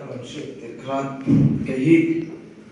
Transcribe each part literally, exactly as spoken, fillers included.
kalau sih tekran kayak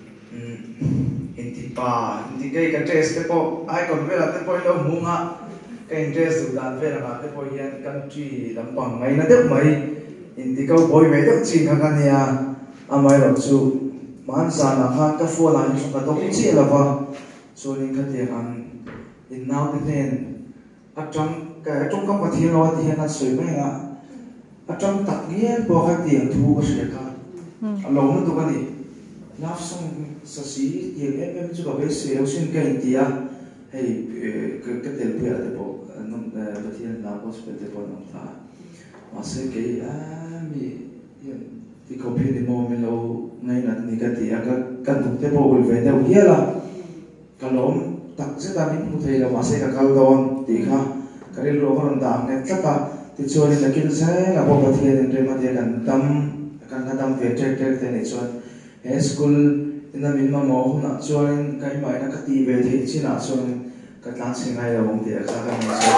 inti pa inti kayak interest tepo ai kon vela tepo lo munga kayak interest udah vela nggak tepo yang country lampang mai na dek mai inti kau boy mai dek cing kan ya amai lo su man sana ha ka fo la ni ka to chi la va so ni ka te kan in now the then atang ka trong ka pathi lo ti na sui mai nga atang tak nge bo ka ti thu ka se ka alo na to ka ni love song sa si ye em em chu ka be se o sin ka india hey ka ka tel pu ya de po no pathi na ko se de po no ta ma se ke a mi ti ko phi ni mo me lo ngai na ni ka ti a ka kan tu te po ul ve de u ye la ka lom tak se ta min mu thei la ma se ka kal don ti kha ka ri lo ron da ne tla ta ti chu ni na kin sai na po pathi den re ma de kan tam kan na tam ve tek tek te ni chu e school ina min ma mo na chuan kai mai na ka ti ve thei china chuan ka tlang singai lo mong ti a ka ka ni chu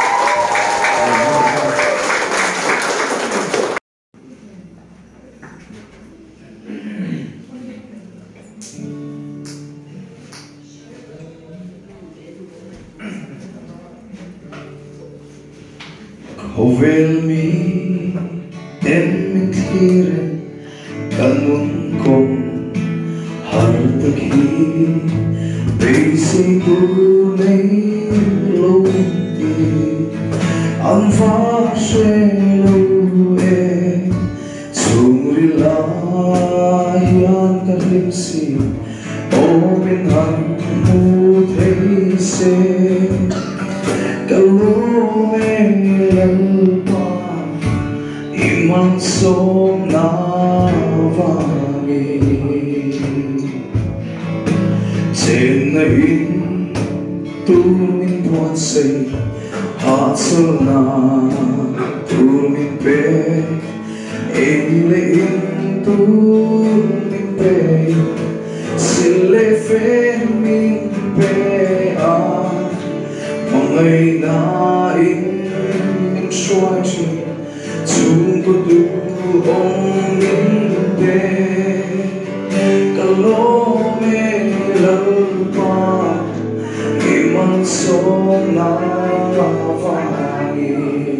Hovel mi em mi thiren kanun kong har takhi basi tu nei lo ti an fa she lo e sumri la yan ka limsi o bin han mu thei se kalu me iman som na vagi trên in tu min thoát say hát sơ na tu min pe in le in tu min pe sin le fe min pe a ngày na in min xoay chi chúng có tu ông min pe kalau me lalpa iman som na vagi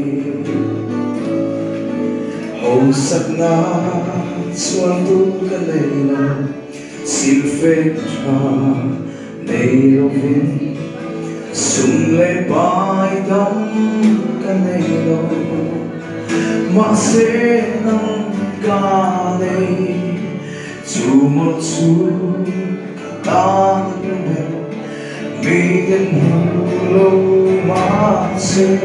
hầu sắc na xuân tu cái này là xin phép cha này lo vin sum le bai dam cái này lo mà sẽ nâng ca này chú một chú ta mi đến lâu mà sẽ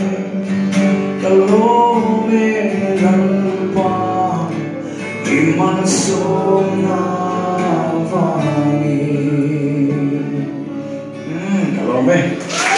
kalau me lalpa iman som na vagi. Kalau me